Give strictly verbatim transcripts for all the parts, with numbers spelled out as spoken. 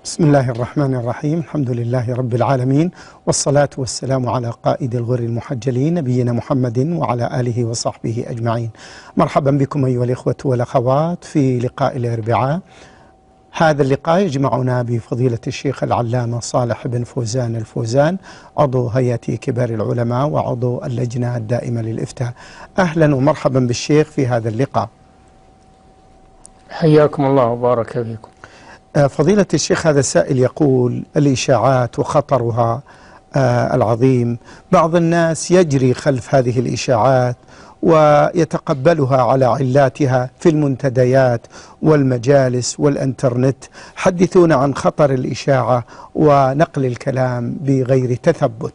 بسم الله الرحمن الرحيم. الحمد لله رب العالمين، والصلاة والسلام على قائد الغر المحجلين نبينا محمد وعلى آله وصحبه أجمعين. مرحبا بكم أيها الإخوة والأخوات في لقاء الأربعاء. هذا اللقاء يجمعنا بفضيلة الشيخ العلامة صالح بن فوزان الفوزان، عضو هيئة كبار العلماء وعضو اللجنة الدائمة للإفتاء. أهلا ومرحبا بالشيخ في هذا اللقاء. حياكم الله وبارك فيكم. فضيلة الشيخ، هذا السائل يقول: الإشاعات وخطرها آه العظيم، بعض الناس يجري خلف هذه الإشاعات ويتقبلها على علاتها في المنتديات والمجالس والإنترنت. حدثونا عن خطر الإشاعة ونقل الكلام بغير تثبت.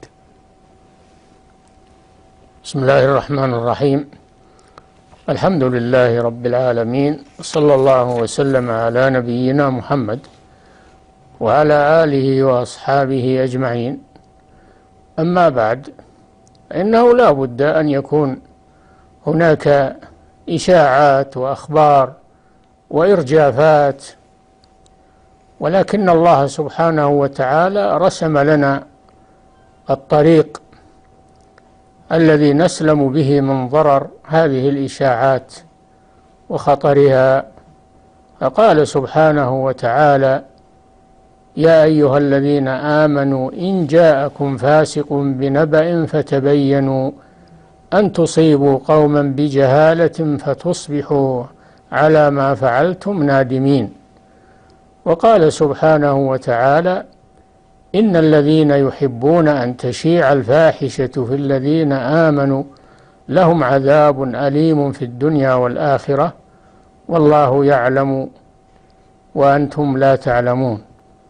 بسم الله الرحمن الرحيم. الحمد لله رب العالمين، صلى الله وسلم على نبينا محمد وعلى آله وأصحابه أجمعين. أما بعد، إنه لا بد أن يكون هناك إشاعات وأخبار وإرجافات، ولكن الله سبحانه وتعالى رسم لنا الطريق الذي نسلم به من ضرر هذه الإشاعات وخطرها. فقال سبحانه وتعالى: يا أيها الذين آمنوا إن جاءكم فاسق بنبأ فتبينوا أن تصيبوا قوما بجهالة فتصبحوا على ما فعلتم نادمين. وقال سبحانه وتعالى: إن الذين يحبون أن تشيع الفاحشة في الذين آمنوا لهم عذاب أليم في الدنيا والآخرة والله يعلم وأنتم لا تعلمون.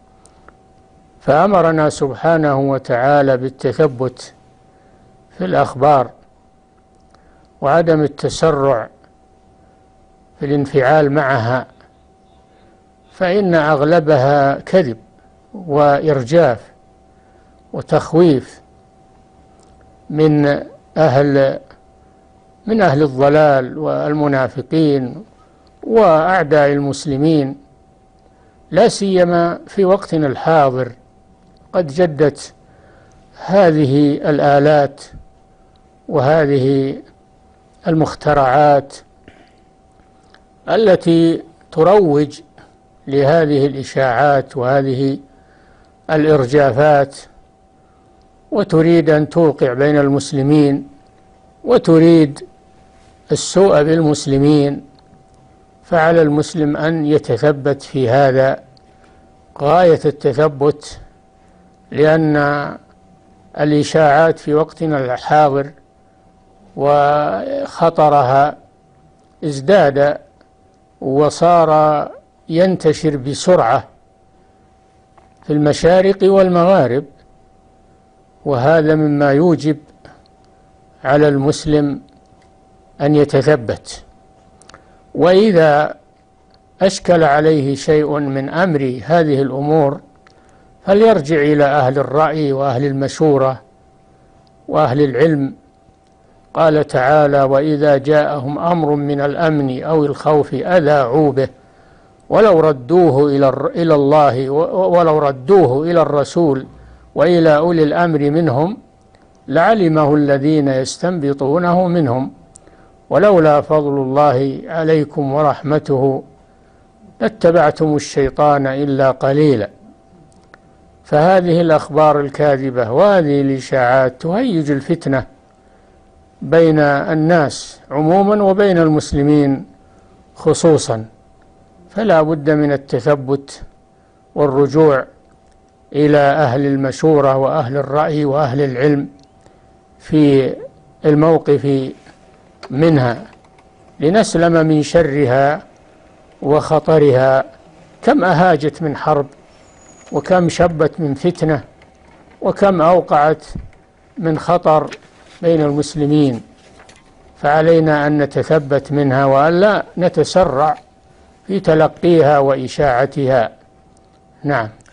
فأمرنا سبحانه وتعالى بالتثبت في الأخبار وعدم التسرع في الانفعال معها، فإن أغلبها كذب وإرجاف وتخويف من أهل من أهل الضلال والمنافقين وأعداء المسلمين، لا سيما في وقتنا الحاضر. قد جدت هذه الآلات وهذه المخترعات التي تروج لهذه الإشاعات وهذه الإرجافات، وتريد أن توقع بين المسلمين وتريد السوء بالمسلمين. فعلى المسلم أن يتثبت في هذا غاية التثبت، لأن الإشاعات في وقتنا الحاضر وخطرها ازداد وصار ينتشر بسرعة في المشارق والمغارب، وهذا مما يوجب على المسلم أن يتثبت. وإذا أشكل عليه شيء من أمر هذه الأمور فليرجع إلى أهل الرأي وأهل المشورة وأهل العلم. قال تعالى: وإذا جاءهم أمر من الأمن أو الخوف أذاعوا به ولو ردوه إلى الله ولو ردوه إلى الرسول وإلى أولي الأمر منهم لعلمه الذين يستنبطونه منهم ولولا فضل الله عليكم ورحمته لاتبعتم الشيطان إلا قليلا. فهذه الأخبار الكاذبة وهذه الإشاعات تهيج الفتنة بين الناس عموما وبين المسلمين خصوصا، فلا بد من التثبت والرجوع إلى أهل المشورة وأهل الرأي وأهل العلم في الموقف منها لنسلم من شرها وخطرها. كم أهاجت من حرب، وكم شبت من فتنة، وكم أوقعت من خطر بين المسلمين، فعلينا أن نتثبت منها وأن لا نتسرع في تلقيها وإشاعتها. نعم.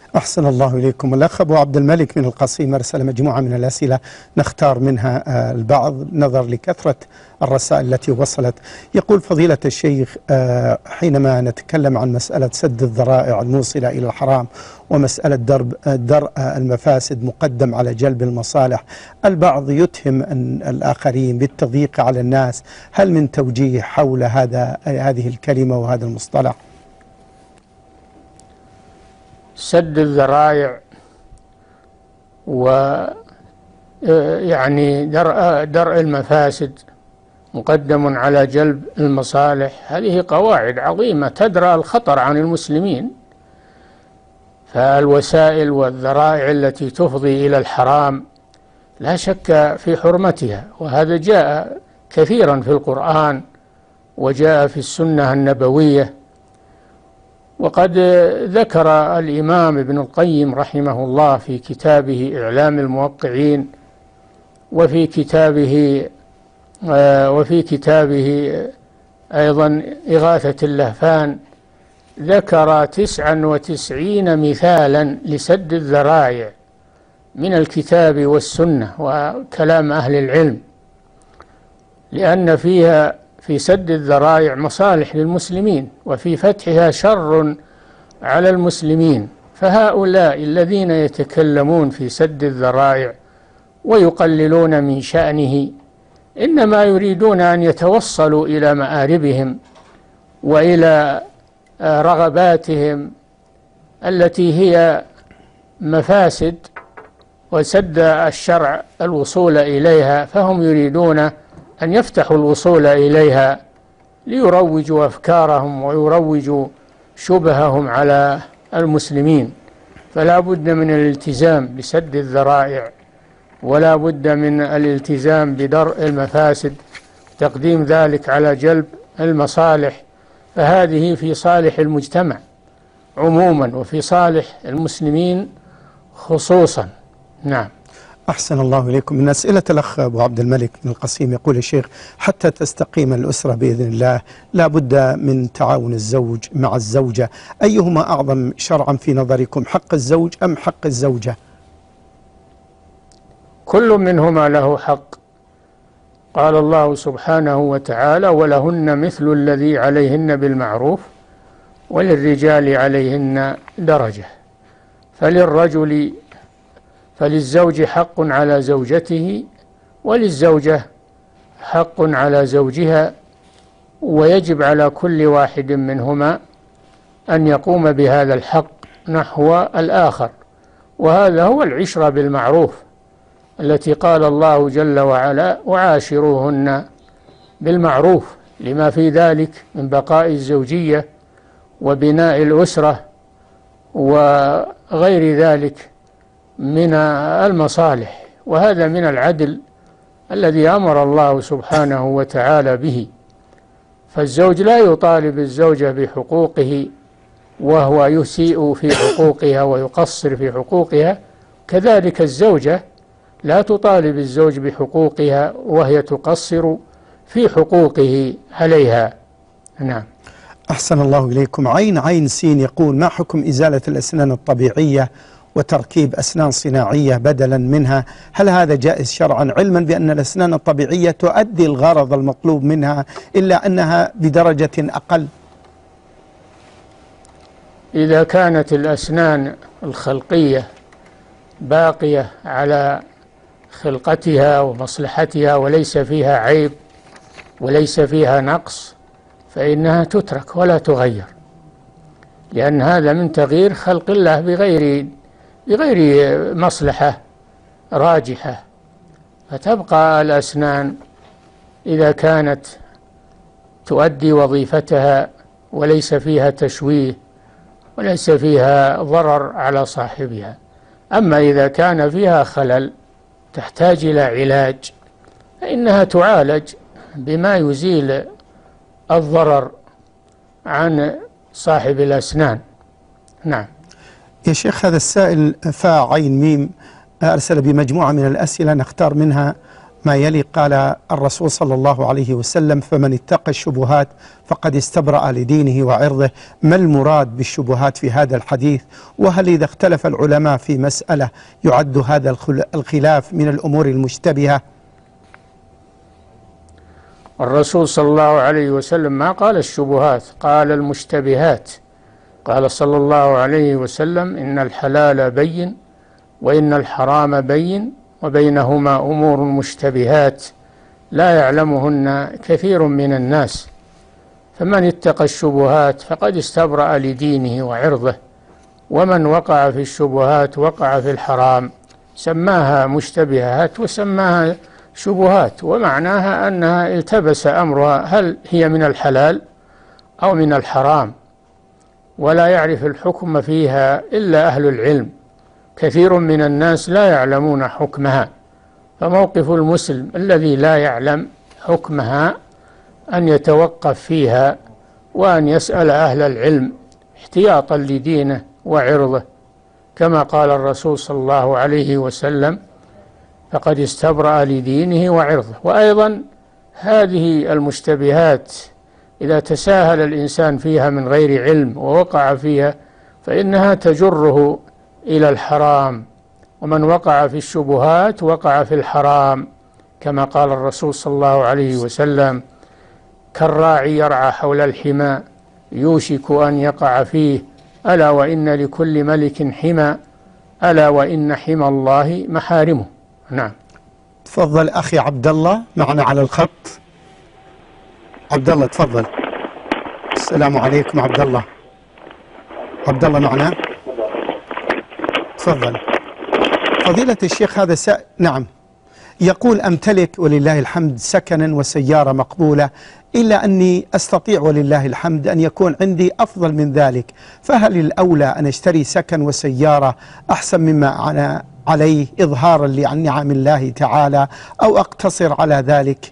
أحسن الله إليكم. الأخ أبو عبد الملك من القصيم أرسل مجموعة من الأسئلة نختار منها البعض نظر لكثرة الرسائل التي وصلت. يقول فضيلة الشيخ، حينما نتكلم عن مسألة سد الذرائع الموصلة إلى الحرام ومسألة درب درء المفاسد مقدم على جلب المصالح، البعض يتهم أن الآخرين بالتضييق على الناس، هل من توجيه حول هذا هذه الكلمة وهذا المصطلح؟ سد الذرائع ويعني درء درء المفاسد مقدم على جلب المصالح، هذه قواعد عظيمة تدرأ الخطر عن المسلمين. فالوسائل والذرائع التي تفضي إلى الحرام لا شك في حرمتها، وهذا جاء كثيرا في القرآن وجاء في السنة النبوية. وقد ذكر الإمام ابن القيم رحمه الله في كتابه إعلام الموقعين وفي كتابه وفي كتابه أيضا إغاثة اللهفان، ذكر تسعا وتسعين مثالا لسد الذرائع من الكتاب والسنة وكلام أهل العلم، لأن فيها في سد الذرائع مصالح للمسلمين وفي فتحها شر على المسلمين. فهؤلاء الذين يتكلمون في سد الذرائع ويقللون من شأنه إنما يريدون أن يتوصلوا إلى مآربهم وإلى رغباتهم التي هي مفاسد، وسد الشرع الوصول إليها، فهم يريدون أن يفتحوا الوصول إليها ليروجوا أفكارهم ويروجوا شبههم على المسلمين. فلا بد من الالتزام بسد الذرائع، ولا بد من الالتزام بدرء المفاسد، تقديم ذلك على جلب المصالح، فهذه في صالح المجتمع عموما وفي صالح المسلمين خصوصا. نعم. أحسن الله إليكم. من أسئلة الأخ أبو عبد الملك من القصيم يقول الشيخ: حتى تستقيم الأسرة بإذن الله لا بد من تعاون الزوج مع الزوجة، أيهما أعظم شرعا في نظركم، حق الزوج أم حق الزوجة؟ كل منهما له حق. قال الله سبحانه وتعالى: ولهن مثل الذي عليهن بالمعروف وللرجال عليهن درجة. فللرجل فللزوج حق على زوجته وللزوجة حق على زوجها، ويجب على كل واحد منهما أن يقوم بهذا الحق نحو الآخر، وهذا هو العشرة بالمعروف التي قال الله جل وعلا: وعاشروهن بالمعروف، لما في ذلك من بقاء الزوجية وبناء الأسرة وغير ذلك من المصالح، وهذا من العدل الذي أمر الله سبحانه وتعالى به. فالزوج لا يطالب الزوجة بحقوقه وهو يسيء في حقوقها ويقصر في حقوقها، كذلك الزوجة لا تطالب الزوج بحقوقها وهي تقصر في حقوقه عليها. نعم. أحسن الله إليكم. عين عين سين يقول: ما حكم إزالة الأسنان الطبيعية وتركيب أسنان صناعية بدلا منها؟ هل هذا جائز شرعا، علما بأن الأسنان الطبيعية تؤدي الغرض المطلوب منها إلا أنها بدرجة أقل؟ إذا كانت الأسنان الخلقية باقية على خلقتها ومصلحتها وليس فيها عيب وليس فيها نقص فإنها تترك ولا تغير، لأن هذا من تغيير خلق الله بغير بغير مصلحة راجحة. فتبقى الأسنان إذا كانت تؤدي وظيفتها وليس فيها تشويه وليس فيها ضرر على صاحبها. أما إذا كان فيها خلل تحتاج إلى علاج فإنها تعالج بما يزيل الضرر عن صاحب الأسنان. نعم. يا شيخ، هذا السائل فاء عين ميم أرسل بمجموعة من الأسئلة نختار منها ما يلي. قال الرسول صلى الله عليه وسلم: فمن اتقى الشبهات فقد استبرأ لدينه وعرضه. ما المراد بالشبهات في هذا الحديث؟ وهل إذا اختلف العلماء في مسألة يعد هذا الخلاف من الأمور المشتبهة؟ الرسول صلى الله عليه وسلم ما قال الشبهات، قال المشتبهات. قال صلى الله عليه وسلم: إن الحلال بين وإن الحرام بين وبينهما أمور مشتبهات لا يعلمهن كثير من الناس، فمن اتقى الشبهات فقد استبرأ لدينه وعرضه، ومن وقع في الشبهات وقع في الحرام. سماها مشتبهات وسماها شبهات، ومعناها أنها التبس أمرها، هل هي من الحلال أو من الحرام، ولا يعرف الحكم فيها إلا أهل العلم. كثير من الناس لا يعلمون حكمها، فموقف المسلم الذي لا يعلم حكمها أن يتوقف فيها وأن يسأل أهل العلم احتياطا لدينه وعرضه، كما قال الرسول صلى الله عليه وسلم: فقد استبرأ لدينه وعرضه. وأيضا هذه المشتبهات إذا تساهل الإنسان فيها من غير علم ووقع فيها فإنها تجره إلى الحرام، ومن وقع في الشبهات وقع في الحرام، كما قال الرسول صلى الله عليه وسلم: كالراعي يرعى حول الحمى يوشك أن يقع فيه، ألا وإن لكل ملك حمى، ألا وإن حمى الله محارمه. نعم. تفضل أخي عبد الله معنا على الخط. عبد الله تفضل. السلام عليكم عبد الله. عبد الله معنا؟ تفضل. فضيلة الشيخ هذا سأ... نعم، يقول: أمتلك ولله الحمد سكنا وسيارة مقبولة، إلا أني أستطيع ولله الحمد أن يكون عندي أفضل من ذلك، فهل الأولى أن أشتري سكن وسيارة أحسن مما أنا عليه إظهارا لعن نعم الله تعالى، أو أقتصر على ذلك؟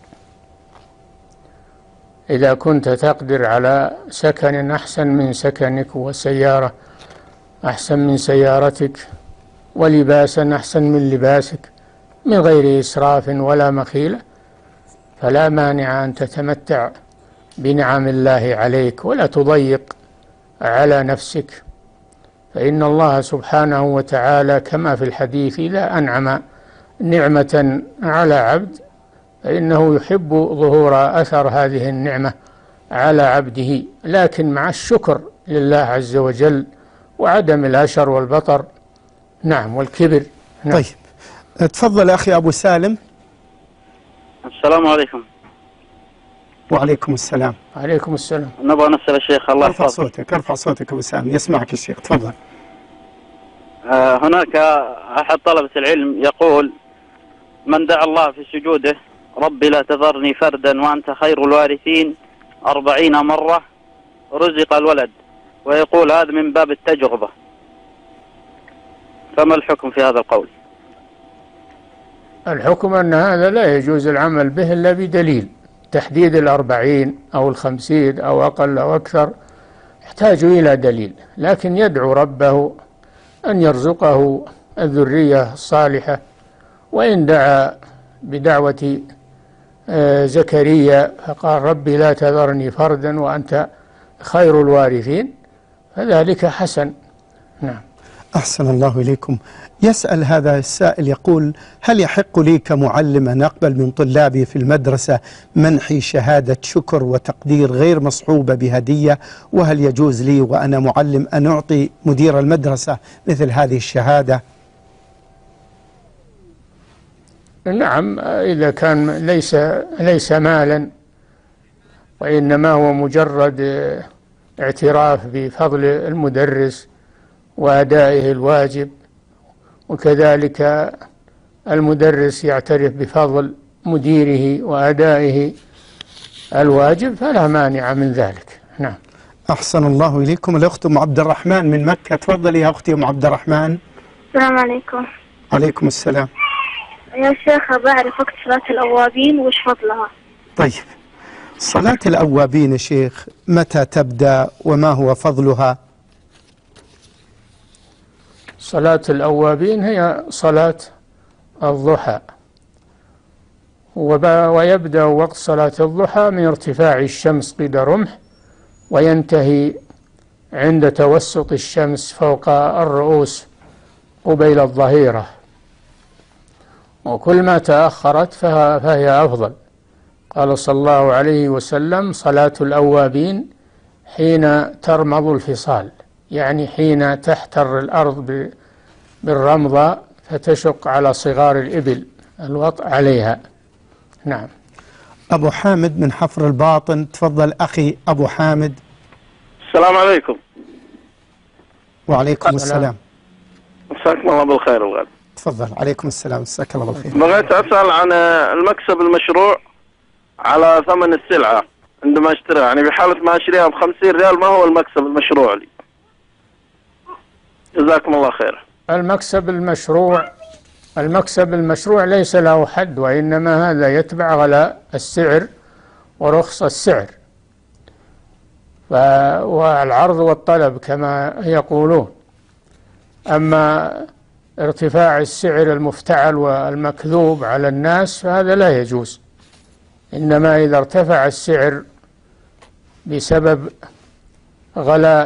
إذا كنت تقدر على سكن أحسن من سكنك، وسيارة أحسن من سيارتك، ولباسا أحسن من لباسك، من غير إسراف ولا مخيلة، فلا مانع أن تتمتع بنعم الله عليك ولا تضيق على نفسك، فإن الله سبحانه وتعالى كما في الحديث: إذا أنعم نعمة على عبد فإنه يحب ظهور أثر هذه النعمة على عبده، لكن مع الشكر لله عز وجل وعدم الأشر والبطر. نعم، والكبر. نعم. طيب تفضل أخي أبو سالم. السلام عليكم. وعليكم السلام. عليكم السلام. نبغى نسأل الشيخ الله ارفع صوتك، ارفع صوتك أبو سالم، يسمعك الشيخ. تفضل. آه هناك أحد طلبة العلم يقول: من دعا الله في سجوده ربي لا تذرني فردا وأنت خير الوارثين أربعين مرة رزق الولد، ويقول هذا من باب التجربة، فما الحكم في هذا القول؟ الحكم أن هذا لا يجوز العمل به إلا بدليل. تحديد الأربعين أو الخمسين أو أقل أو أكثر يحتاج إلى دليل، لكن يدعو ربه أن يرزقه الذرية الصالحة. وإن دعا بدعوة زكريا فقال: ربي لا تذرني فردا وأنت خير الوارثين، فذلك حسن. نعم. أحسن الله إليكم. يسأل هذا السائل يقول: هل يحق لي كمعلم أن أقبل من طلابي في المدرسة منحي شهادة شكر وتقدير غير مصحوبة بهدية؟ وهل يجوز لي وأنا معلم أن أعطي مدير المدرسة مثل هذه الشهادة؟ نعم، إذا كان ليس ليس مالا، وإنما هو مجرد اعتراف بفضل المدرس وأدائه الواجب، وكذلك المدرس يعترف بفضل مديره وأدائه الواجب، فلا مانع من ذلك. نعم. أحسن الله إليكم. الأخت أم عبد الرحمن من مكة. تفضلي يا أختي أم عبد الرحمن. السلام عليكم. عليكم السلام. يا شيخ بعرف وقت صلاة الأوابين وش فضلها؟ طيب، صلاة الأوابين يا شيخ متى تبدأ وما هو فضلها؟ صلاة الأوابين هي صلاة الضحى، ويبدأ وقت صلاة الضحى من ارتفاع الشمس قيد رمح، وينتهي عند توسط الشمس فوق الرؤوس قبيل الظهيرة، وكل ما تأخرت فهي أفضل. قال صلى الله عليه وسلم: صلاة الأوابين حين ترمض الفصال، يعني حين تحتر الأرض بالرمضة فتشق على صغار الإبل الوطء عليها. نعم. أبو حامد من حفر الباطن، تفضل أخي أبو حامد. السلام عليكم. وعليكم السلام. مساكم الله بالخير والغد. تفضل. عليكم السلام، مساك الله بالخير. بغيت أسأل عن المكسب المشروع على ثمن السلعة عندما اشتريها، يعني بحالة ما اشتريها بخمسين ريال ما هو المكسب المشروع لي؟ جزاكم الله خير. المكسب المشروع المكسب المشروع ليس له حد، وإنما هذا يتبع غلاء السعر ورخص السعر والعرض والطلب كما يقولون. أما ارتفاع السعر المفتعل والمكذوب على الناس فهذا لا يجوز، إنما إذا ارتفع السعر بسبب غلاء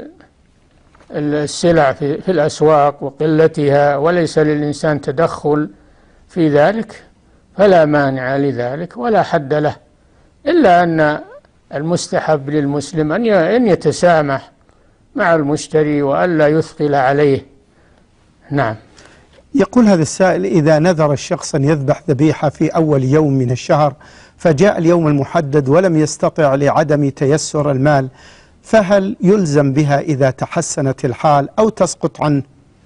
السلع في الأسواق وقلتها وليس للإنسان تدخل في ذلك فلا مانع لذلك ولا حد له، إلا أن المستحب للمسلم أن يتسامح مع المشتري وألا يثقل عليه. نعم. يقول هذا السائل: إذا نذر الشخص أن يذبح ذبيحة في أول يوم من الشهر فجاء اليوم المحدد ولم يستطع لعدم تيسر المال، فهل يلزم بها إذا تحسنت الحال أو تسقط عنه؟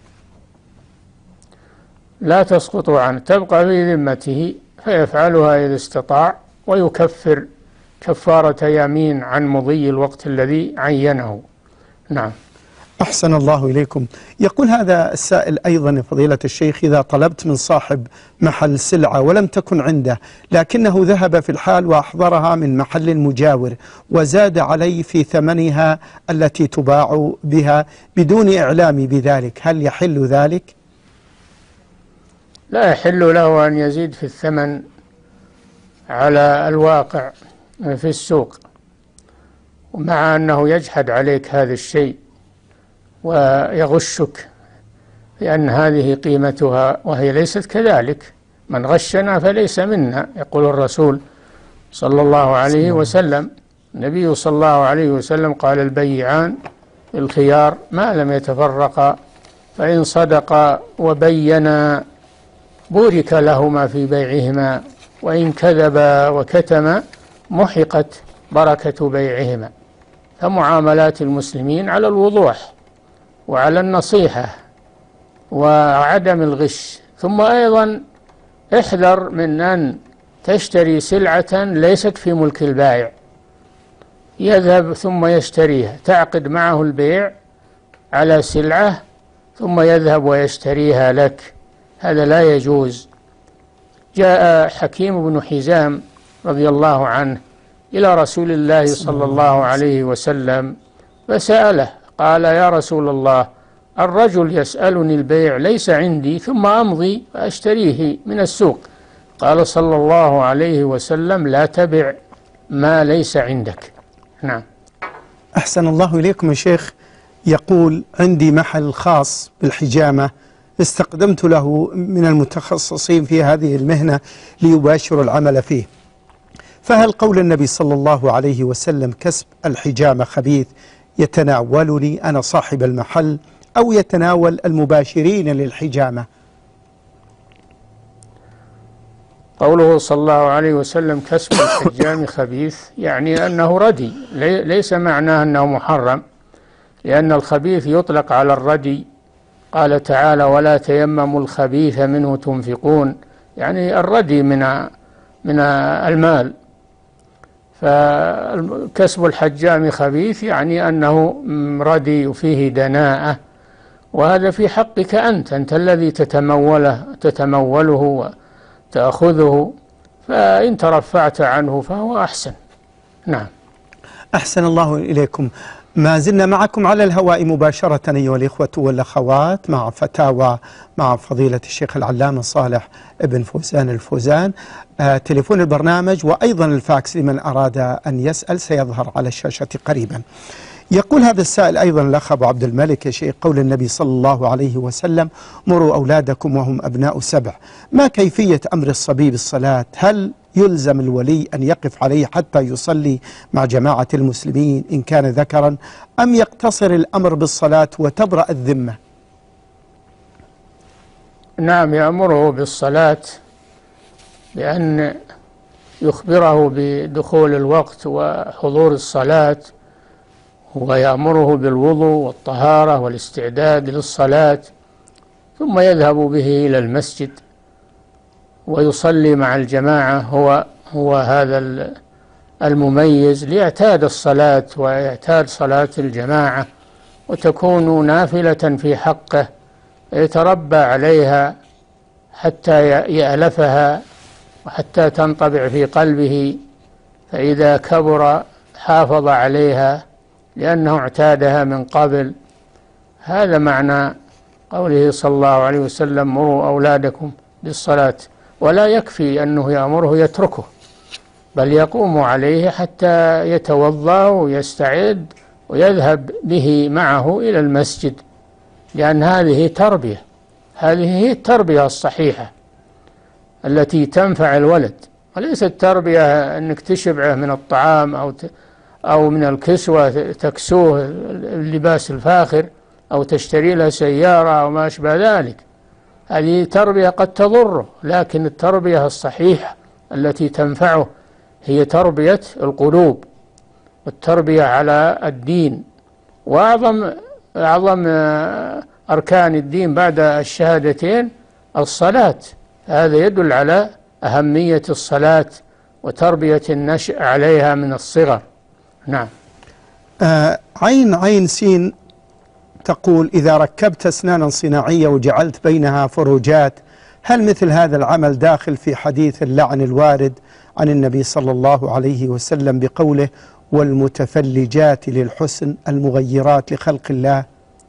لا تسقط عنه، تبقى في ذمته فيفعلها إذا استطاع، ويكفر كفارة يمين عن مضي الوقت الذي عينه. نعم. أحسن الله إليكم. يقول هذا السائل أيضا: يا فضيلة الشيخ، إذا طلبت من صاحب محل سلعة ولم تكن عنده لكنه ذهب في الحال وأحضرها من محل مجاور وزاد علي في ثمنها التي تباع بها بدون إعلامي بذلك، هل يحل ذلك؟ لا يحل له أن يزيد في الثمن على الواقع في السوق، ومع أنه يجحد عليك هذا الشيء ويغشك لأن هذه قيمتها وهي ليست كذلك. من غشنا فليس منا، يقول الرسول صلى الله عليه وسلم. النبي صلى الله عليه وسلم قال: البيعان الخيار ما لم يتفرقا، فإن صدقا وبينا بورك لهما في بيعهما، وإن كذبا وكتما محقت بركة بيعهما. فمعاملات المسلمين على الوضوح وعلى النصيحة وعدم الغش. ثم أيضا احذر من أن تشتري سلعة ليست في ملك البائع، يذهب ثم يشتريها، تعقد معه البيع على سلعة ثم يذهب ويشتريها لك، هذا لا يجوز. جاء حكيم بن حزام رضي الله عنه إلى رسول الله صلى الله عليه وسلم فسأله، قال: يا رسول الله، الرجل يسألني البيع ليس عندي ثم أمضي فأشتريه من السوق. قال صلى الله عليه وسلم: لا تبع ما ليس عندك. نعم. أحسن الله إليكم يا شيخ. يقول: عندي محل خاص بالحجامة، استقدمت له من المتخصصين في هذه المهنة ليباشروا العمل فيه، فهل قول النبي صلى الله عليه وسلم كسب الحجامة خبيث يتناولني أنا صاحب المحل أو يتناول المباشرين للحجامة؟ قوله صلى الله عليه وسلم كسب الحجام خبيث يعني أنه ردي، ليس معناه أنه محرم، لأن الخبيث يطلق على الردي. قال تعالى: ولا تيمموا الخبيث منه تنفقون، يعني الردي من من المال. فكسب الحجام خبيث يعني أنه ردي وفيه دناءة، وهذا في حقك أنت أنت الذي تتموله تتموله وتأخذه، فإن ترفعت عنه فهو أحسن. نعم. أحسن الله إليكم. ما زلنا معكم على الهواء مباشرة أيها الإخوة والأخوات مع فتاوى مع فضيلة الشيخ العلامة صالح ابن فوزان الفوزان. آه تليفون البرنامج وأيضا الفاكس لمن أراد أن يسأل سيظهر على الشاشة قريبا. يقول هذا السائل أيضا الأخ أبو عبد الملك يا شيخ، قول النبي صلى الله عليه وسلم: مروا أولادكم وهم أبناء سبع، ما كيفية أمر الصبي بالصلاة؟ هل يلزم الولي أن يقف عليه حتى يصلي مع جماعة المسلمين إن كان ذكرا، أم يقتصر الأمر بالصلاة وتبرأ الذمة؟ نعم، يأمره بالصلاة بأن يخبره بدخول الوقت وحضور الصلاة، ويأمره بالوضوء والطهارة والاستعداد للصلاة، ثم يذهب به إلى المسجد ويصلي مع الجماعة. هو هو هذا المميز ليعتاد الصلاة ويعتاد صلاة الجماعة، وتكون نافلة في حقه يتربى عليها حتى يألفها وحتى تنطبع في قلبه، فإذا كبر حافظ عليها لأنه اعتادها من قبل. هذا معنى قوله صلى الله عليه وسلم: مروا أولادكم بالصلاة. ولا يكفي أنه يأمره يتركه، بل يقوم عليه حتى يتوضأ ويستعد ويذهب به معه إلى المسجد، لأن هذه تربية، هذه هي التربية الصحيحة التي تنفع الولد، وليست تربية أنك تشبعه من الطعام أو أو من الكسوة تكسوه اللباس الفاخر أو تشتري له سيارة أو ما أشبه ذلك. هذه تربية قد تضره، لكن التربية الصحيحة التي تنفعه هي تربية القلوب والتربية على الدين. وأعظم أعظم أركان الدين بعد الشهادتين الصلاة، هذا يدل على أهمية الصلاة وتربية النشء عليها من الصغر. نعم. آه عين عين سين تقول: إذا ركبت أسنانا صناعية وجعلت بينها فروجات، هل مثل هذا العمل داخل في حديث اللعن الوارد عن النبي صلى الله عليه وسلم بقوله: والمتفلجات للحسن المغيرات لخلق الله؟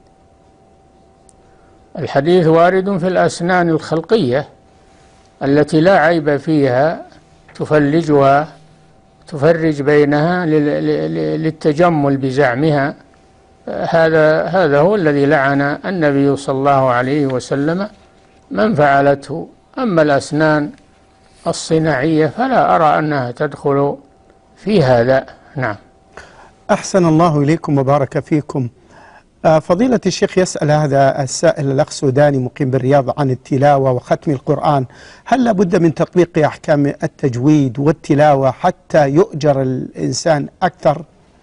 الحديث وارد في الأسنان الخلقية التي لا عيب فيها، تفلجها تفرج بينها للتجمل بزعمها. هذا هذا هو الذي لعن النبي صلى الله عليه وسلم من فعلته. أما الأسنان الصناعية فلا أرى أنها تدخل في هذا. نعم. أحسن الله إليكم وبارك فيكم. فضيلة الشيخ، يسأل هذا السائل الأخ سوداني مقيم بالرياض عن التلاوة وختم القرآن: هل لابد من تطبيق أحكام التجويد والتلاوة حتى يؤجر الإنسان أكثر؟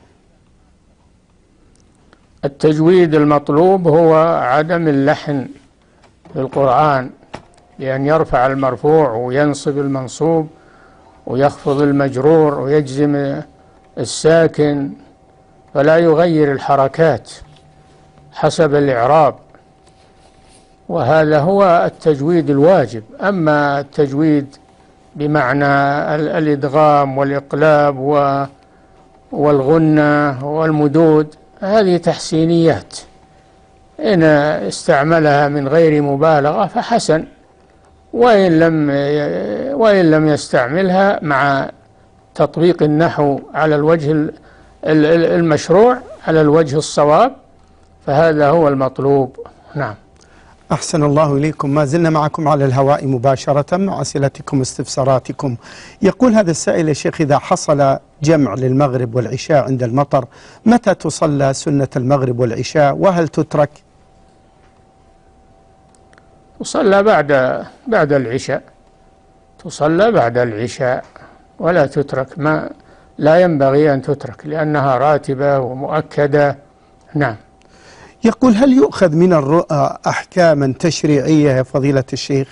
التجويد المطلوب هو عدم اللحن في القرآن، لأن يرفع المرفوع وينصب المنصوب ويخفض المجرور ويجزم الساكن، فلا يغير الحركات حسب الإعراب، وهذا هو التجويد الواجب. أما التجويد بمعنى الإدغام والإقلاب والغنة والمدود هذه تحسينيات، إن استعملها من غير مبالغة فحسن، وإن لم وإن لم يستعملها مع تطبيق النحو على الوجه المشروع على الوجه الصواب فهذا هو المطلوب. نعم. أحسن الله إليكم. ما زلنا معكم على الهواء مباشرة مع أسئلتكم واستفساراتكم. يقول هذا السائل: يا شيخ، إذا حصل جمع للمغرب والعشاء عند المطر، متى تصلى سنة المغرب والعشاء، وهل تترك؟ تصلى بعد بعد العشاء، تصلى بعد العشاء ولا تترك، ما لا ينبغي أن تترك لأنها راتبة ومؤكدة. نعم. يقول: هل يؤخذ من الرؤى أحكاما تشريعية يا فضيلة الشيخ؟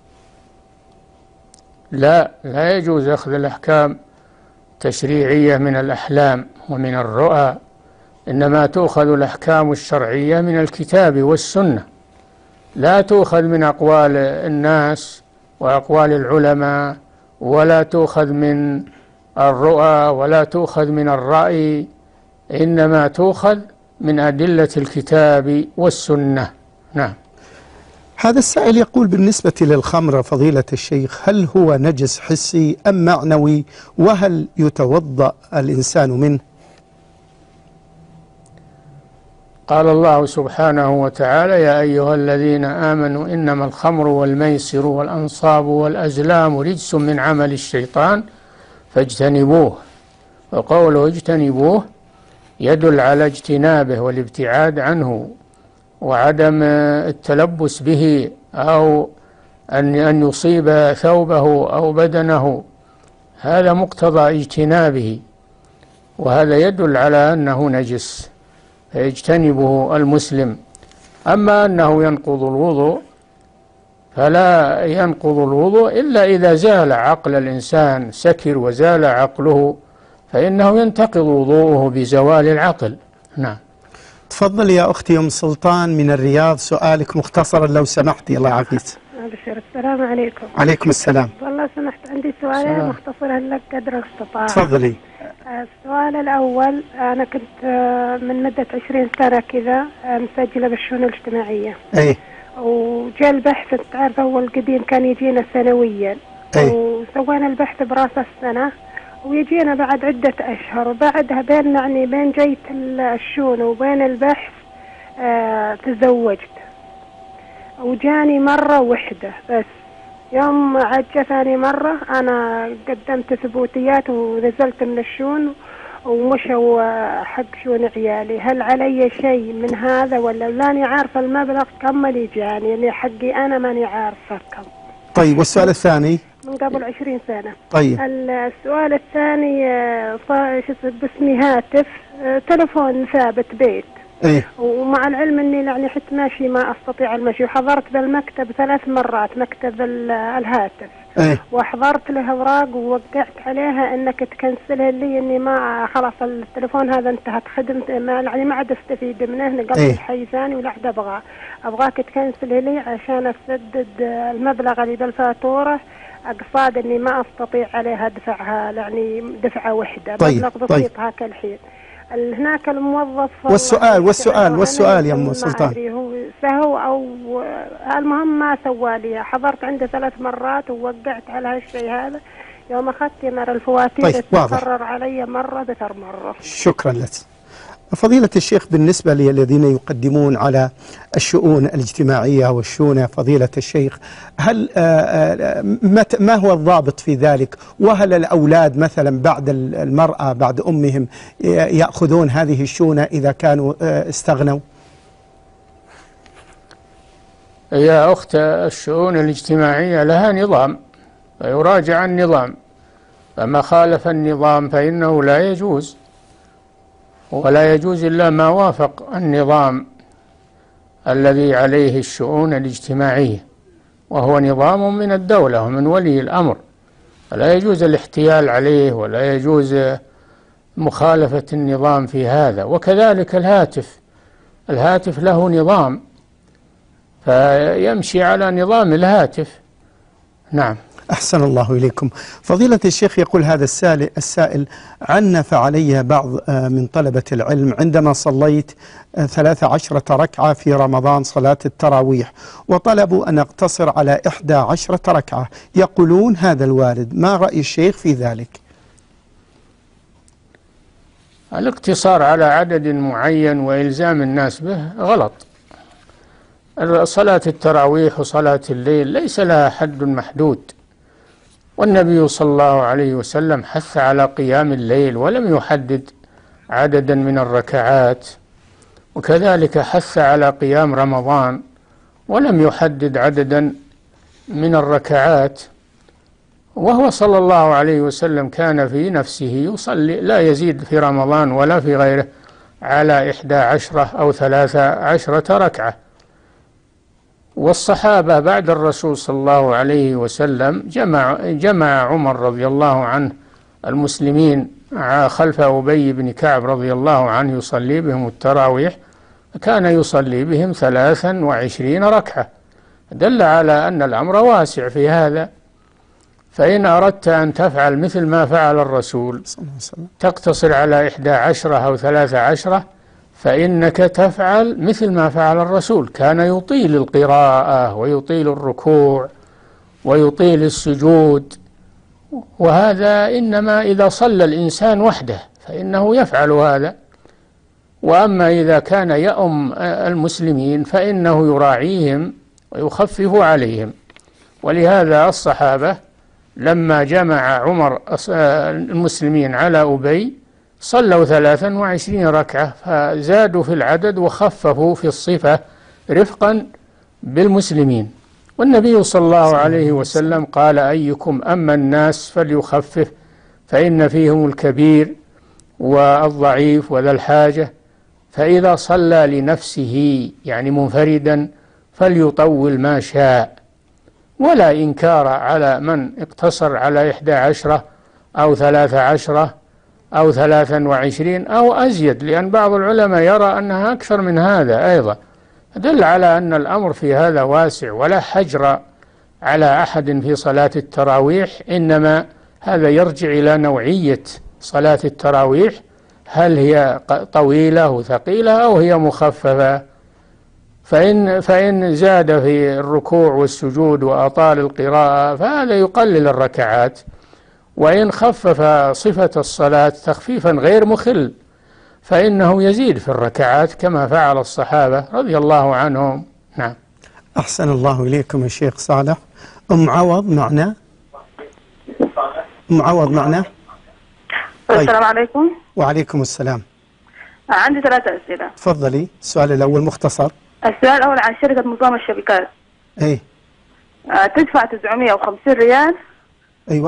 لا، لا يجوز أخذ الأحكام التشريعية من الأحلام ومن الرؤى، إنما تؤخذ الأحكام الشرعية من الكتاب والسنة، لا تؤخذ من أقوال الناس وأقوال العلماء، ولا تؤخذ من الرؤى، ولا تؤخذ من الرأي، إنما تؤخذ من أدلة الكتاب والسنة. نعم. هذا السائل يقول بالنسبة للخمر فضيلة الشيخ، هل هو نجس حسي أم معنوي، وهل يتوضأ الإنسان منه؟ قال الله سبحانه وتعالى: يا أيها الذين آمنوا إنما الخمر والميسر والأنصاب والأزلام رجس من عمل الشيطان فاجتنبوه. وقوله اجتنبوه يدل على اجتنابه والابتعاد عنه وعدم التلبس به، أو أن أن يصيب ثوبه أو بدنه، هذا مقتضى اجتنابه، وهذا يدل على أنه نجس فيجتنبه المسلم. أما أنه ينقض الوضوء فلا ينقض الوضوء إلا إذا زال عقل الإنسان، سكر وزال عقله، فإنه ينتقض وضوءه بزوال العقل. نعم. تفضل يا أختي أم سلطان من الرياض، سؤالك مختصرا لو سمحتي. الله يعافيك. أبشر. السلام عليكم. عليكم السلام. والله سمحت عندي سؤالين مختصرا لك قدر الاستطاعة. تفضلي. السؤال الأول، أنا كنت من مدة عشرين سنة كذا مسجلة بالشؤون الاجتماعية. أي. وجاء البحث، تعرف أول القديم كان يجينا سنويا. أي. وسوينا البحث براس السنة ويجينا بعد عدة أشهر، وبعدها بين يعني بين جيت الشؤون وبين البحث آه تزوجت، وجاني مرة وحدة بس. يوم عجة ثاني مرة أنا قدمت ثبوتيات ونزلت من الشؤون ومشوا حق شؤون عيالي. هل علي شيء من هذا ولا لاني عارفة المبلغ كم اللي جاني؟ يعني حقي أنا ماني عارفة كم. طيب والسؤال الثاني؟ من قبل عشرين سنة. طيب. السؤال الثاني، باسمي هاتف تلفون ثابت بيت. إيه؟ ومع العلم اني يعني حتى ماشي ما استطيع المشي، وحضرت بالمكتب ثلاث مرات مكتب الهاتف. إيه؟ وحضرت له اوراق ووقعت عليها انك تكنسلها لي، اني ما خلاص التلفون هذا انتهت خدمته، ما يعني ما عاد استفيد منه، نقلت إيه؟ حي ثاني ولا عاد ابغاه، ابغاك تكنسلها لي عشان اسدد المبلغ اللي بالفاتوره، اقصاد اني ما استطيع عليها ادفعها يعني دفعه واحده. طيب. مبلغ بسيط. طيب. هاك الحين هناك الموظف. والسؤال والسؤال والسؤال يا ام سلطان، هو سهو او المهم ما سوى لي. حضرت عنده ثلاث مرات ووقعت على هالشيء هذا، يوم اخذت مر الفواتير طيب. تكرر علي مره بثر مره. شكرا لك فضيلة الشيخ. بالنسبة للذين يقدمون على الشؤون الاجتماعية والشؤون فضيلة الشيخ، هل ما هو الضابط في ذلك؟ وهل الأولاد مثلا بعد المرأة بعد أمهم يأخذون هذه الشؤون إذا كانوا استغنوا؟ يا أخت، الشؤون الاجتماعية لها نظام فيراجع النظام، فما خالف النظام فإنه لا يجوز، ولا يجوز إلا ما وافق النظام الذي عليه الشؤون الاجتماعية، وهو نظام من الدولة ومن ولي الأمر، فلا يجوز الاحتيال عليه ولا يجوز مخالفة النظام في هذا. وكذلك الهاتف، الهاتف له نظام فيمشي على نظام الهاتف. نعم. أحسن الله إليكم. فضيلة الشيخ، يقول هذا السائل: عنف علي بعض من طلبة العلم عندما صليت ثلاث عشرة ركعة في رمضان صلاة التراويح، وطلبوا أن أقتصر على إحدى عشرة ركعة، يقولون هذا الوارد، ما رأي الشيخ في ذلك؟ الاقتصار على عدد معين وإلزام الناس به غلط. صلاة التراويح وصلاة الليل ليس لها حد محدود، والنبي صلى الله عليه وسلم حث على قيام الليل ولم يحدد عددا من الركعات، وكذلك حث على قيام رمضان ولم يحدد عددا من الركعات. وهو صلى الله عليه وسلم كان في نفسه يصلي لا يزيد في رمضان ولا في غيره على إحدى عشرة أو ثلاثة عشرة ركعة. والصحابة بعد الرسول صلى الله عليه وسلم جمع, جمع عمر رضي الله عنه المسلمين خلف أبي بن كعب رضي الله عنه يصلي بهم التراويح، كان يصلي بهم ثلاثا وعشرين ركعة، دل على أن الأمر واسع في هذا. فإن أردت أن تفعل مثل ما فعل الرسول تقتصر على إحدى عشرة أو ثلاثة عشرة، فإنك تفعل مثل ما فعل الرسول. كان يطيل القراءة ويطيل الركوع ويطيل السجود، وهذا إنما إذا صلى الإنسان وحده فإنه يفعل هذا. وأما إذا كان يؤم المسلمين فإنه يراعيهم ويخفف عليهم. ولهذا الصحابة لما جمع عمر المسلمين على أبي صلوا ثلاثا وعشرين ركعة، فزادوا في العدد وخففوا في الصفة رفقا بالمسلمين. والنبي صلى الله عليه وسلم قال: أيكم أما الناس فليخفف فإن فيهم الكبير والضعيف وذا الحاجة، فإذا صلى لنفسه يعني منفردا فليطول ما شاء، ولا إنكار على من اقتصر على إحدى عشرة أو ثلاثة عشرة أو ثلاثا وعشرين أو أزيد، لأن بعض العلماء يرى أنها أكثر من هذا أيضا. دل على أن الأمر في هذا واسع، ولا حجر على أحد في صلاة التراويح، إنما هذا يرجع إلى نوعية صلاة التراويح، هل هي طويلة وثقيلة أو هي مخففة. فإن, فإن زاد في الركوع والسجود وأطال القراءة فهذا يقلل الركعات، وإن خفف صفة الصلاة تخفيفا غير مخل فإنه يزيد في الركعات كما فعل الصحابة رضي الله عنهم. نعم. أحسن الله إليكم يا شيخ صالح. أم عوض معنا؟ أم عوض معنا؟ طيب. السلام عليكم. وعليكم السلام. عندي ثلاثة أسئلة. تفضلي. السؤال الأول مختصر. السؤال الأول عن شركة نظام الشبكات. إيه. آه تدفع تسعمائة وخمسين ريال. أيوة.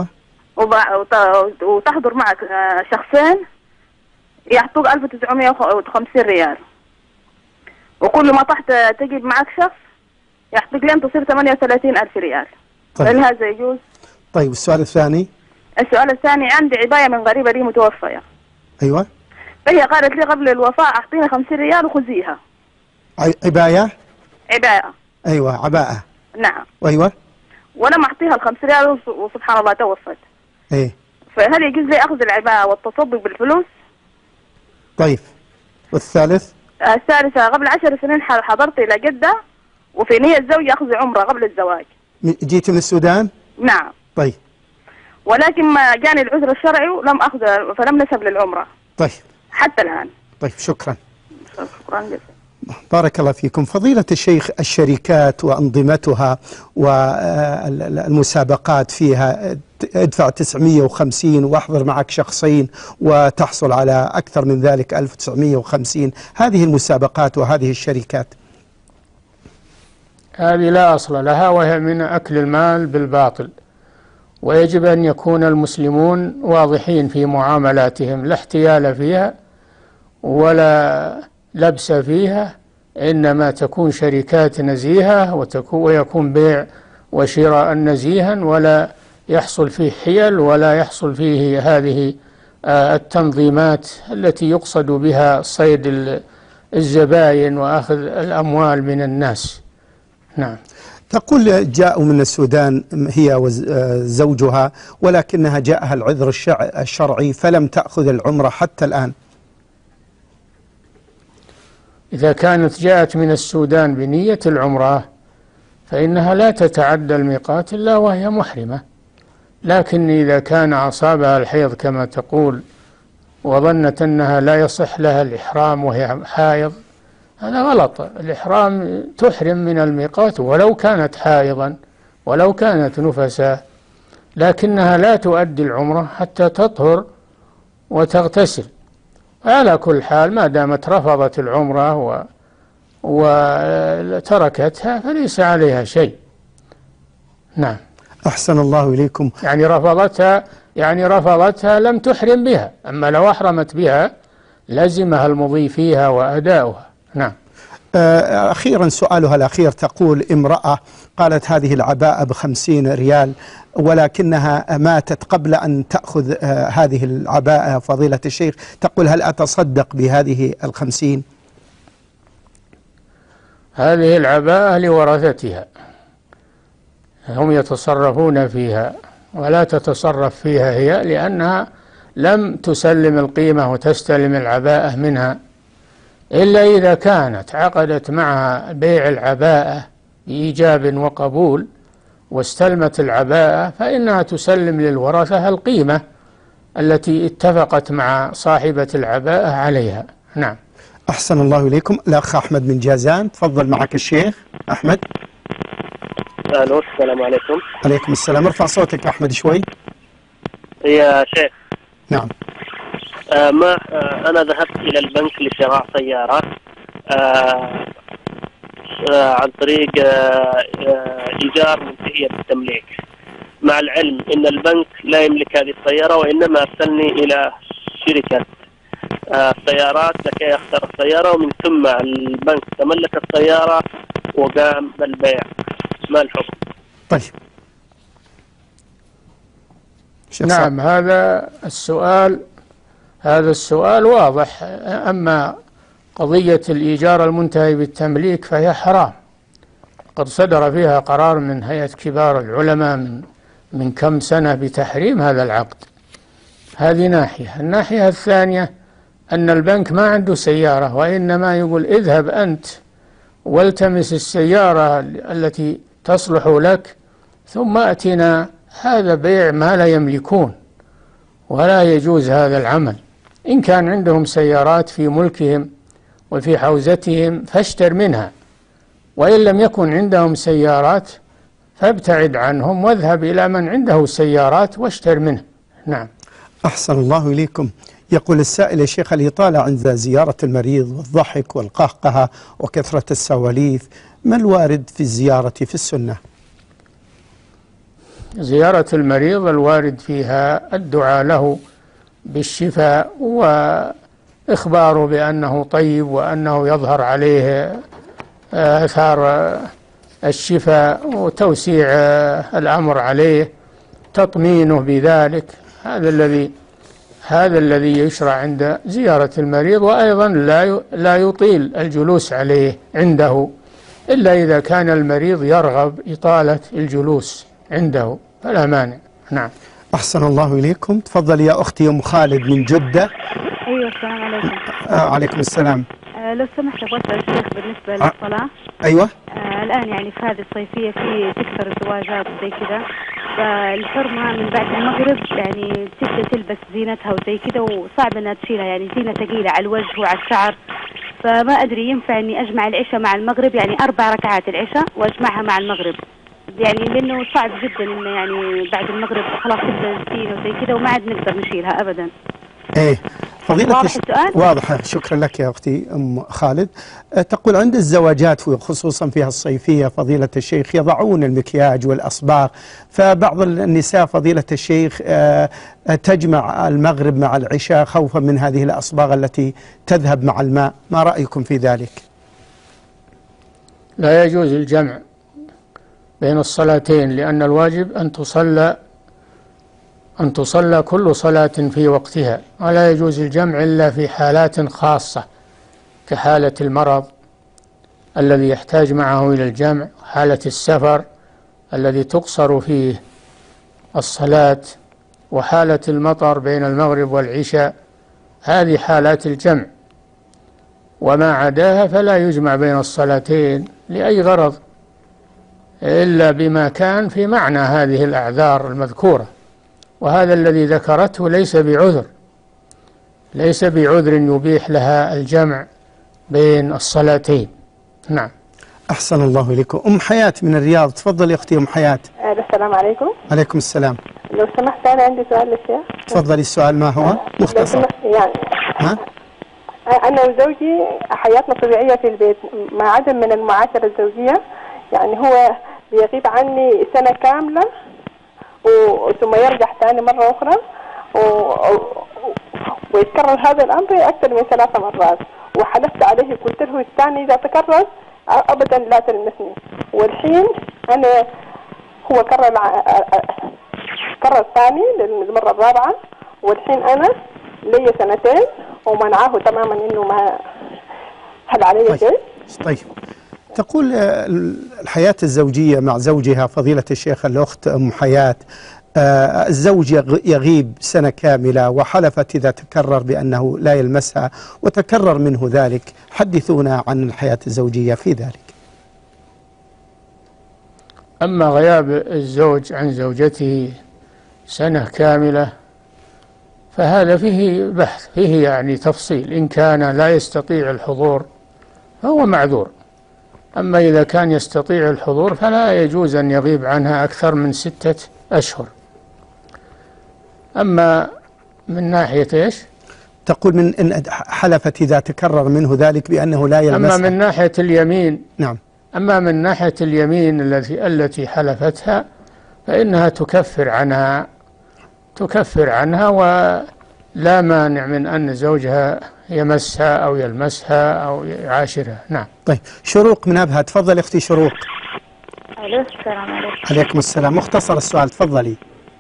وتحضر معك آه شخصين يعطوك ألف وتسعمائة وخمسين ريال، وكل ما طحت تجيب معك شخص يعطيك لين تصير ثمانية وثلاثين ألف ريال. طيب. هل هذا يجوز؟ طيب السؤال الثاني. السؤال الثاني عندي عباية من غريبة لي متوفية. أيوة. فهي قالت لي قبل الوفاة أعطيني خمسين ريال وخذيها. عباية؟ عباية. أيوة عباءة. نعم. أيوة. ولم أعطيها الخمسين ريال وسبحان الله توفت. إيه. فهل يجوز لي أخذ العباءة والتصدق بالفلوس؟ طيب. والثالث؟ الثالثة قبل عشر سنين حضرت إلى جدة وفي نية الزوج أخذ عمرة قبل الزواج. جيت من السودان؟ نعم. طيب. ولكن ما جاني العذر الشرعي ولم أخذ فلم نسب للعمرة. طيب. حتى الآن. طيب شكرا. شكرا جزيلا. بارك الله فيكم. فضيلة الشيخ، الشركات وأنظمتها والمسابقات فيها ادفع تسعمائة وخمسين واحضر معك شخصين وتحصل على أكثر من ذلك ألف وتسعمائة وخمسين، هذه المسابقات وهذه الشركات هذه لا أصل لها، وهي من أكل المال بالباطل، ويجب أن يكون المسلمون واضحين في معاملاتهم، لا احتيال فيها ولا لبس فيها، إنما تكون شركات نزيهة ويكون بيع وشراء نزيها، ولا يحصل فيه حيل ولا يحصل فيه هذه التنظيمات التي يقصد بها صيد الزباين وأخذ الأموال من الناس. نعم. تقول جاءوا من السودان هي وزوجها ولكنها جاءها العذر الشرعي فلم تأخذ العمرة حتى الآن. إذا كانت جاءت من السودان بنية العمرة فإنها لا تتعدى الميقات إلا وهي محرمة، لكن إذا كان أصابها الحيض كما تقول وظنت أنها لا يصح لها الإحرام وهي حائض، هذا غلط. الإحرام تحرم من الميقات ولو كانت حائضا ولو كانت نفسا، لكنها لا تؤدي العمرة حتى تطهر وتغتسل. على كل حال ما دامت رفضت العمرة و... وتركتها فليس عليها شيء. نعم. أحسن الله إليكم. يعني رفضتها يعني رفضتها لم تحرم بها، أما لو أحرمت بها لزمها المضي فيها وأداؤها. نعم. أخيرا سؤالها الأخير، تقول امرأة قالت هذه العباءة بخمسين ريال ولكنها ماتت قبل أن تأخذ هذه العباءة فضيلة الشيخ، تقول هل أتصدق بهذه الخمسين؟ هذه العباءة لورثتها، هم يتصرفون فيها، ولا تتصرف فيها هي، لأنها لم تسلم القيمة وتستلم العباءة منها، إلا إذا كانت عقدت معها بيع العباءة بإيجاب وقبول واستلمت العباءة، فإنها تسلم للورثة القيمة التي اتفقت مع صاحبة العباءة عليها. نعم. أحسن الله إليكم. الأخ أحمد من جازان، تفضل معك الشيخ أحمد. ألو، السلام عليكم. عليكم السلام. ارفع صوتك أحمد شوي. يا شيخ. نعم. آه ما آه أنا ذهبت إلى البنك لشراء سيارة آه آه عن طريق آه آه إيجار منتهية بالتمليك، مع العلم أن البنك لا يملك هذه السيارة، وإنما أرسلني إلى شركة آه سيارات لكي أختار السيارة، ومن ثم البنك تملك السيارة وقام بالبيع. ما الحكم؟ طيب. نعم، هذا السؤال هذا السؤال واضح. أما قضية الإيجار المنتهي بالتمليك فهي حرام، قد صدر فيها قرار من هيئة كبار العلماء من من كم سنة بتحريم هذا العقد. هذه ناحية. الناحية الثانية أن البنك ما عنده سيارة، وإنما يقول اذهب أنت والتمس السيارة التي تصلح لك ثم أتنا. هذا بيع ما لا يملكون، ولا يجوز هذا العمل. إن كان عندهم سيارات في ملكهم وفي حوزتهم فاشتر منها، وإن لم يكن عندهم سيارات فابتعد عنهم واذهب إلى من عنده سيارات واشتر منه. نعم. أحسن الله إليكم. يقول السائل: يا شيخ، الإطالة عند زيارة المريض والضحك والقهقهة وكثرة السواليف، ما الوارد في الزيارة في السنة؟ زيارة المريض الوارد فيها الدعاء له بالشفاء وإخباره بأنه طيب وأنه يظهر عليه آثار الشفاء، وتوسيع الأمر عليه، تطمينه بذلك. هذا الذي هذا الذي يشرع عند زيارة المريض. وأيضا لا لا يطيل الجلوس عليه عنده إلا إذا كان المريض يرغب إطالة الجلوس عنده فلا مانع. نعم. أحسن الله إليكم. تفضل يا أختي أم خالد من جدة. أيوة، السلام عليكم. آه عليكم السلام. آه لو سمحت أبغى أسأل الشيخ بالنسبة آه للصلاة. أيوة. آه الآن يعني في هذه الصيفية في تكثر الزواجات وزي كذا، فالحرمة من بعد المغرب يعني تبدأ تلبس زينتها وزي كذا، وصعب أنها تشيلها، يعني زينة ثقيلة على الوجه وعلى الشعر. فما أدري ينفع إني أجمع العشاء مع المغرب، يعني أربع ركعات العشاء وأجمعها مع المغرب، يعني لأنه صعب جدا إنه يعني بعد المغرب خلاص تبدأ الزينة وزي كذا وما عاد نقدر نشيلها أبدا. ايه فضيلة واضح السؤال؟ واضح. شكرا لك يا أختي أم خالد. تقول عند الزواجات خصوصا فيها الصيفية فضيلة الشيخ يضعون المكياج والأصباغ، فبعض النساء فضيلة الشيخ تجمع المغرب مع العشاء خوفا من هذه الأصباغ التي تذهب مع الماء، ما رأيكم في ذلك؟ لا يجوز الجمع بين الصلاتين، لأن الواجب أن تصلى أن تصلى كل صلاة في وقتها، ولا يجوز الجمع إلا في حالات خاصة كحالة المرض الذي يحتاج معه إلى الجمع، حالة السفر الذي تقصر فيه الصلاة، وحالة المطر بين المغرب والعشاء. هذه حالات الجمع، وما عداها فلا يجمع بين الصلاتين لأي غرض إلا بما كان في معنى هذه الأعذار المذكورة. وهذا الذي ذكرته ليس بعذر ليس بعذر يبيح لها الجمع بين الصلاتين. نعم. أحسن الله إليكم. أم حياة من الرياض، تفضل يا أختي أم حياة. السلام عليكم. عليكم السلام. لو سمحت أنا عندي سؤال للشيخ. تفضلي. السؤال ما هو؟ مختصر. يعني ها؟ أنا وزوجي حياتنا طبيعية في البيت مع عدم من المعاشرة الزوجية، يعني هو بيغيب عني سنة كاملة ثم يرجع ثاني مرة أخرى، و... ويتكرر هذا الأمر أكثر من ثلاث مرات، وحلفت عليه قلت له الثاني إذا تكرر أبدا لا تلمسني. والحين أنا هو كرر كرر ثاني للمرة الرابعة، والحين أنا لي سنتين ومنعاه تماما إنه ما هل علي شيء. طيب. تقول الحياة الزوجية مع زوجها فضيلة الشيخ الأخت أم حياة آه الزوج يغيب سنة كاملة وحلفت إذا تكرر بأنه لا يلمسها وتكرر منه ذلك، حدثونا عن الحياة الزوجية في ذلك. أما غياب الزوج عن زوجته سنة كاملة فهذا فيه بحث، فيه يعني تفصيل. إن كان لا يستطيع الحضور فهو معذور، أما إذا كان يستطيع الحضور فلا يجوز أن يغيب عنها أكثر من ستة أشهر. أما من ناحية إيش؟ تقول من إن حلفت إذا تكرر منه ذلك بأنه لا يلمسها. أما من ناحية اليمين، نعم، أما من ناحية اليمين التي التي حلفتها فإنها تكفر عنها تكفر عنها ولا مانع من أن زوجها يمسها أو يلمسها أو يعاشرها. نعم. طيب، شروق من أبها، تفضل أختي شروق. ألو، السلام عليكم. عليكم السلام. مختصر السؤال، تفضلي.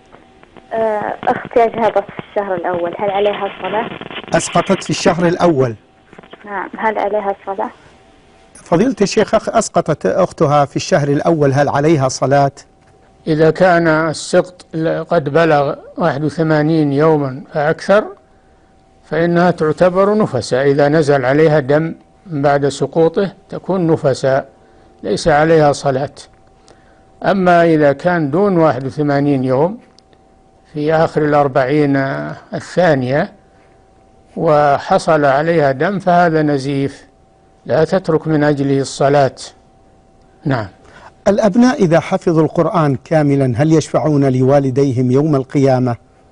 أختي أجهضت في الشهر الأول، هل عليها صلاة؟ أسقطت في الشهر الأول. نعم، هل عليها صلاة؟ فضيلة الشيخ، أسقطت أختها في الشهر الأول، هل عليها صلاة؟ إذا كان السقط قد بلغ واحد وثمانين يوما فأكثر فإنها تعتبر نفساء، إذا نزل عليها دم بعد سقوطه تكون نفساء، ليس عليها صلاة. أما إذا كان دون واحد وثمانين يوم في آخر الأربعين الثانية وحصل عليها دم فهذا نزيف لا تترك من أجله الصلاة. نعم. الأبناء إذا حفظوا القرآن كاملا هل يشفعون لوالديهم يوم القيامة؟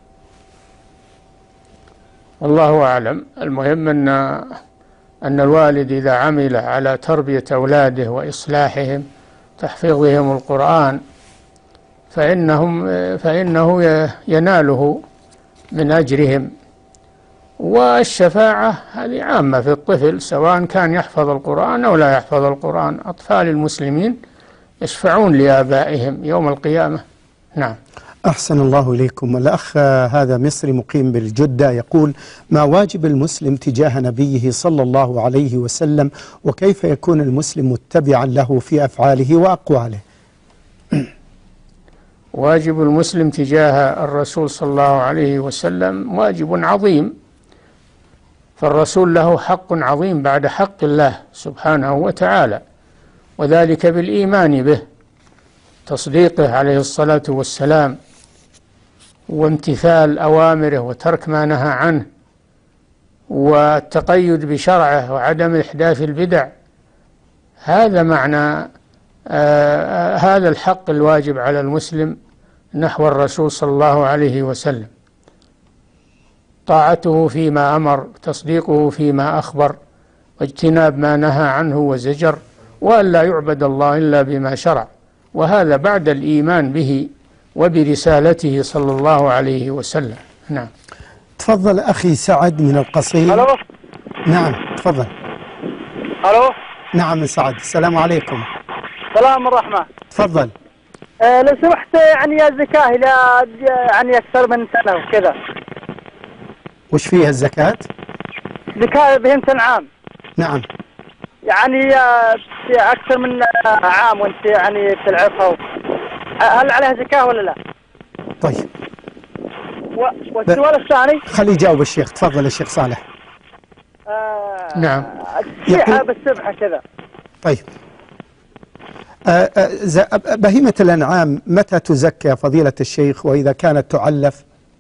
والله أعلم. المهم أن أن الوالد إذا عمل على تربية أولاده وإصلاحهم تحفيظهم القرآن فإنهم فإنه يناله من أجرهم. والشفاعة هذه عامة في الطفل سواء كان يحفظ القرآن أو لا يحفظ القرآن. أطفال المسلمين يشفعون لآبائهم يوم القيامة. نعم. أحسن الله إليكم. الأخ هذا مصري مقيم بالجدة يقول: ما واجب المسلم تجاه نبيه صلى الله عليه وسلم، وكيف يكون المسلم متبعا له في أفعاله وأقواله؟ واجب المسلم تجاه الرسول صلى الله عليه وسلم واجب عظيم، فالرسول له حق عظيم بعد حق الله سبحانه وتعالى، وذلك بالإيمان به، تصديقه عليه الصلاة والسلام، وامتثال أوامره وترك ما نهى عنه، والتقيد بشرعه وعدم إحداث البدع. هذا معنى آه هذا الحق الواجب على المسلم نحو الرسول صلى الله عليه وسلم، طاعته فيما أمر، تصديقه فيما أخبر، واجتناب ما نهى عنه وزجر، وأن لا يعبد الله إلا بما شرع، وهذا بعد الإيمان به وبرسالته صلى الله عليه وسلم. نعم. تفضل أخي سعد من القصيم. ألو. نعم تفضل. ألو. نعم سعد، السلام عليكم. سلام الرحمة. تفضل. أه لو سمحت، يعني الزكاة إلى يعني أكثر من سنة وكذا. وش فيها الزكاة؟ زكاة بهمة عام. نعم. يعني في أكثر من عام وأنت يعني تلعبها، هل عليها زكاة ولا لا؟ طيب. والسؤال الثاني. خلي يجاوب الشيخ، تفضل الشيخ صالح. آه نعم. السبحة بالسبحة كذا. طيب. آه آه بهيمة الأنعام متى تزكى فضيلة الشيخ وإذا كانت تعلف؟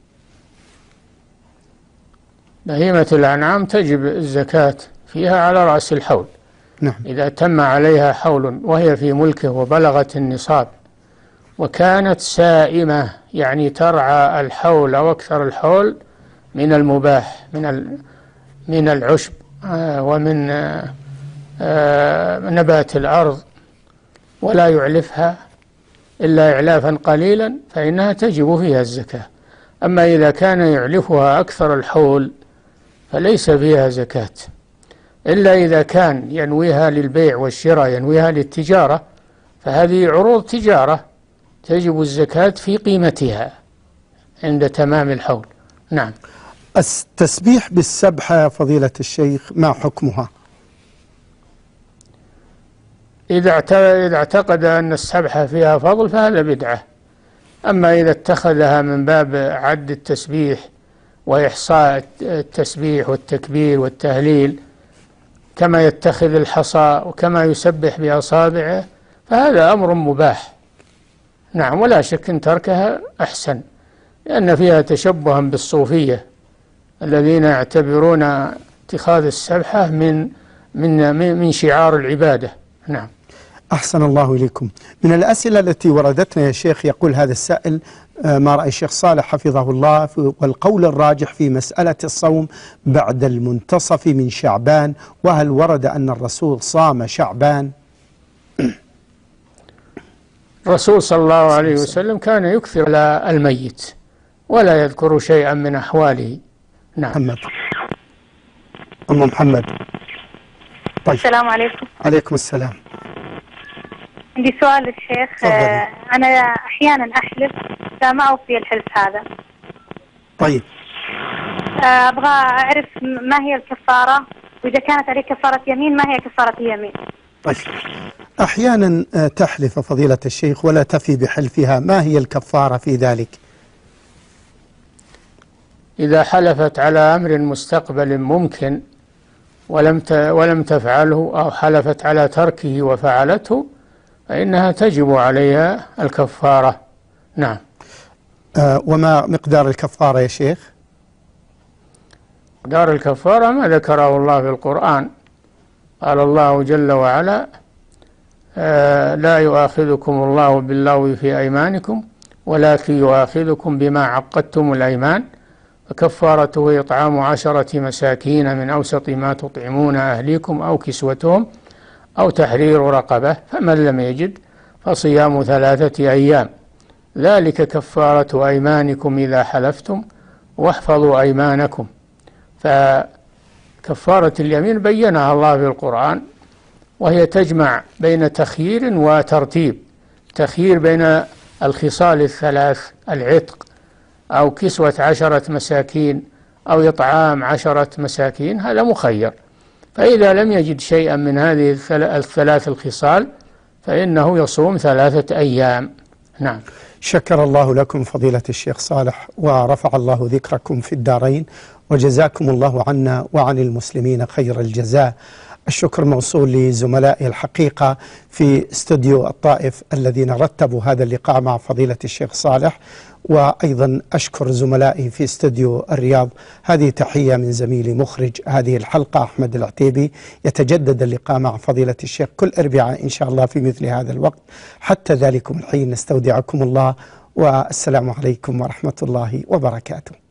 بهيمة الأنعام تجب الزكاة فيها على رأس الحول. نعم. إذا تم عليها حول وهي في ملكه وبلغت النصاب وكانت سائمة، يعني ترعى الحول أو أكثر الحول من المباح من من العشب ومن نبات الأرض ولا يعلفها إلا إعلافا قليلا فإنها تجب فيها الزكاة. أما إذا كان يعلفها أكثر الحول فليس فيها زكاة، إلا إذا كان ينويها للبيع والشراء، ينويها للتجارة، فهذه عروض تجارة تجب الزكاة في قيمتها عند تمام الحول. نعم. التسبيح بالسبحة فضيلة الشيخ ما حكمها؟ إذا اعتقد أن السبحة فيها فضل فهذا بدعة، أما إذا اتخذها من باب عد التسبيح وإحصاء التسبيح والتكبير والتهليل كما يتخذ الحصى وكما يسبح بأصابعه فهذا أمر مباح. نعم، ولا شك أن تركها أحسن، لأن فيها تشبها بالصوفية الذين يعتبرون اتخاذ السبحة من من من شعار العبادة. نعم. أحسن الله إليكم. من الأسئلة التي وردتنا يا شيخ يقول هذا السائل: ما رأي الشيخ صالح حفظه الله والقول الراجح في مسألة الصوم بعد المنتصف من شعبان، وهل ورد أن الرسول صام شعبان؟ الرسول صلى الله عليه وسلم كان يكثر على الميت ولا يذكر شيئا من أحواله. نعم. محمد. أم محمد. طيب. السلام عليكم. عليكم السلام. عندي سؤال للشيخ. آه أنا أحيانا أحلف لا ما أوفي الحلف هذا. طيب. آه أبغى أعرف ما هي الكفارة، وإذا كانت عليه كفارة يمين ما هي كفارة اليمين؟ طيب. أحيانا تحلف فضيلة الشيخ ولا تفي بحلفها، ما هي الكفارة في ذلك؟ إذا حلفت على أمر مستقبل ممكن ولم ولم تفعله، أو حلفت على تركه وفعلته، فإنها تجب عليها الكفارة. نعم. آه وما مقدار الكفارة يا شيخ؟ مقدار الكفارة ما ذكره الله في القرآن. قال الله جل وعلا: آه لا يؤاخذكم الله باللغو في أيمانكم ولكن يؤاخذكم بما عقدتم الأيمان فكفارته إطعام عشرة مساكين من أوسط ما تطعمون أهليكم أو كسوتهم أو تحرير رقبة، فمن لم يجد فصيام ثلاثة أيام ذلك كفارة أيمانكم إذا حلفتم واحفظوا أيمانكم. فكفارة اليمين بينها الله في القرآن، وهي تجمع بين تخيير وترتيب. تخيير بين الخصال الثلاث: العتق أو كسوة عشرة مساكين أو إطعام عشرة مساكين، هذا مخير. فإذا لم يجد شيئا من هذه الثلاث الخصال فإنه يصوم ثلاثة أيام. نعم. شكر الله لكم فضيلة الشيخ صالح ورفع الله ذكركم في الدارين، وجزاكم الله عنا وعن المسلمين خير الجزاء. الشكر موصول لزملائي الحقيقة في استوديو الطائف الذين رتبوا هذا اللقاء مع فضيلة الشيخ صالح، وأيضا أشكر زملائي في استوديو الرياض. هذه تحية من زميلي مخرج هذه الحلقة أحمد العتيبي. يتجدد اللقاء مع فضيلة الشيخ كل أربعاء إن شاء الله في مثل هذا الوقت. حتى ذلكم الحين نستودعكم الله، والسلام عليكم ورحمة الله وبركاته.